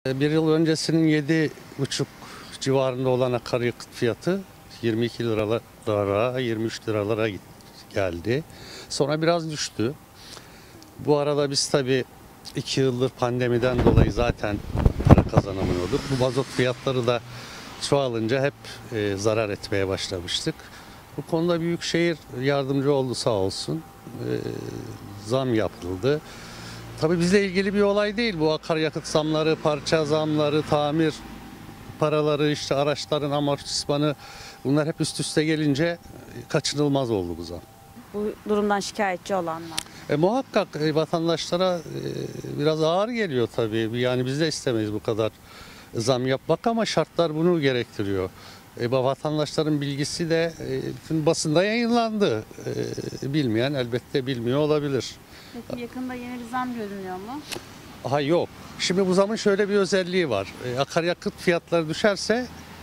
Bir yıl öncesinin 7,5 civarında olan akaryakıt fiyatı 22 liralara, 23 liralara geldi. Sonra biraz düştü. Bu arada biz tabii 2 yıldır pandemiden dolayı zaten para kazanamıyorduk. Bu mazot fiyatları da çoğalınca hep zarar etmeye başlamıştık. Bu konuda Büyükşehir yardımcı oldu sağ olsun. Zam yapıldı. Tabii bizle ilgili bir olay değil bu akaryakıt zamları, parça zamları, tamir paraları, işte araçların amortismanı, bunlar hep üst üste gelince kaçınılmaz oldu bu zam. Bu durumdan şikayetçi olanlar. Muhakkak vatandaşlara biraz ağır geliyor tabii. Yani biz de istemeyiz bu kadar zam yapmak ama şartlar bunu gerektiriyor. Vatandaşların bilgisi de bütün basında yayınlandı. Bilmeyen elbette bilmiyor olabilir. Peki yakında yeni bir zam görünüyor mu? Aha yok. Şimdi bu zamın şöyle bir özelliği var. Akaryakıt fiyatları düşerse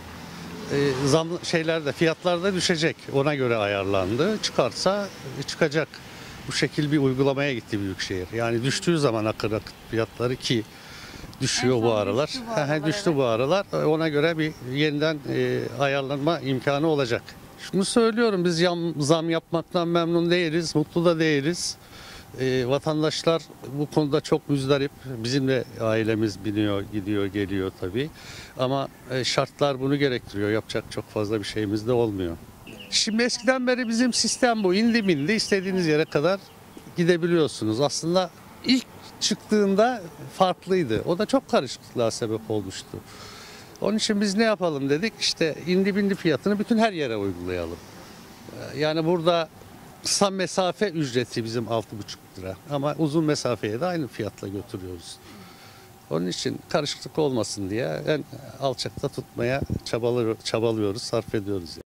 fiyatlar da düşecek. Ona göre ayarlandı. Çıkarsa çıkacak. Bu şekil bir uygulamaya gitti Büyükşehir. Yani düştüğü zaman akaryakıt fiyatları ki düşüyor bu aralar. Düştü bu aralar. Ona göre bir yeniden ayarlanma imkanı olacak. Şunu söylüyorum, biz zam yapmaktan memnun değiliz, mutlu da değiliz. Vatandaşlar bu konuda çok müzdarip. Bizim de ailemiz biniyor, gidiyor, geliyor tabii. Ama şartlar bunu gerektiriyor. Yapacak çok fazla bir şeyimiz de olmuyor. Şimdi eskiden beri bizim sistem bu. İndi bindi istediğiniz yere kadar gidebiliyorsunuz. Aslında ilk çıktığında farklıydı. O da çok karışıklığa sebep olmuştu. Onun için biz ne yapalım dedik? İşte indi bindi fiyatını bütün her yere uygulayalım. Yani burada kısa mesafe ücreti bizim 6,5 lira. Ama uzun mesafeye de aynı fiyatla götürüyoruz. Onun için karışıklık olmasın diye en alçakta tutmaya çabalıyoruz, sarf ediyoruz.